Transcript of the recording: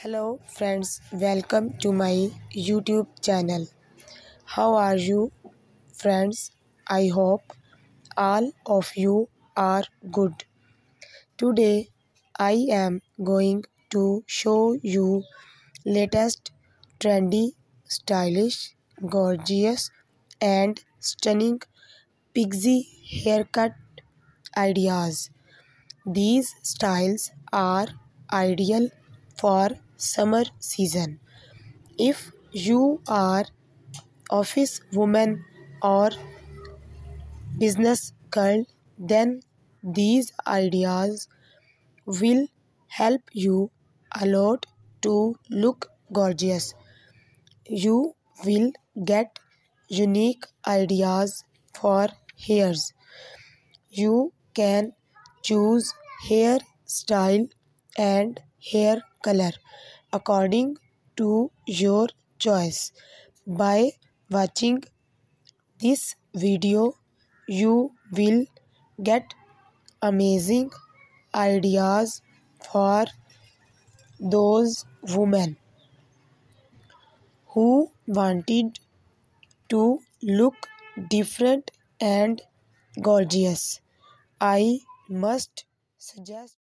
Hello friends, welcome to my YouTube channel. How are you friends? I hope all of you are good. Today I am going to show you latest trendy, stylish, gorgeous and stunning pixie haircut ideas. These styles are ideal for summer season. If you are office woman or business girl, then these ideas will help you a lot to look gorgeous. You will get unique ideas for hairs. You can choose hair style and hair color according to your choice. By watching this video, you will get amazing ideas for those women who wanted to look different and gorgeous. I must suggest